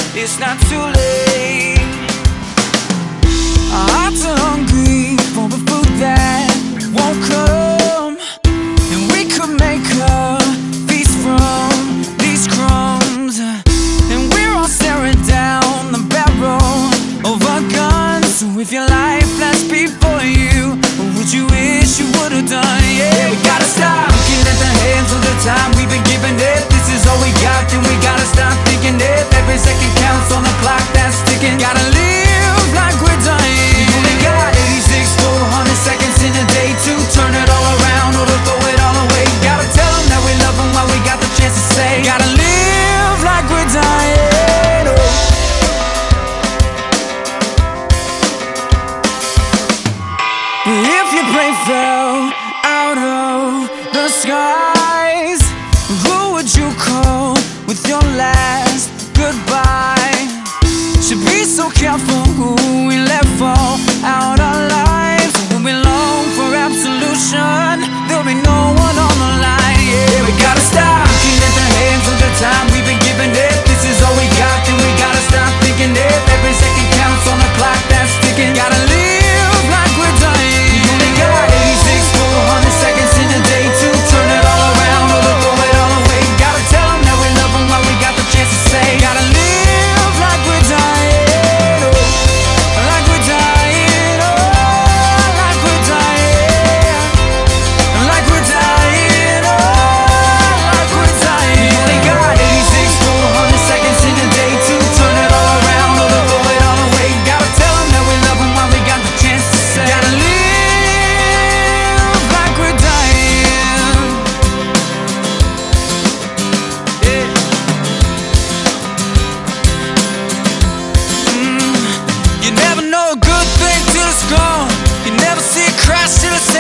it's not too late. Our hearts are hungry for the food that won't come, and we could make a feast from these crumbs. And we're all staring down the barrel of our guns. So if your life lasts before you, what would you wish you would have done? Yeah, we gotta stop looking at the hands of the time we've been giving it. This is all we got, then we gotta stop thinking it. Every second counts on the clock that's ticking. Gotta live like we're dying. We only got 86 400 seconds in a day to turn it all around or to throw it all away. Gotta tell them that we love them while we got the chance to say. Gotta live like we're dying. Oh. If your plane fell out of the skies, who would you call with your last goodbye? Should be so careful who we let fall out our lives. When we long for absolution, there'll be no one on the line. Yeah, we gotta stop looking at the hands of the time we've been giving it. This is all we got, then we gotta stop thinking it. Every second counts on the clock that's ticking. Gotta live like we're dying. We only got 86 400 seconds in a day to turn it all around or to throw it all away. Gotta tell them that we love them while we got the chance to say. Gotta live like we're dying, oh, like we're dying, oh, like we're dying, like we're dying, oh, like we're dying. We only got 86 400 seconds in a day to turn it all around or to throw it all away. Gotta tell them that we love them while we got the chance to say. Gotta live like we're dying. Yeah. You never know a good thing till it's gone. You never see it crash till it's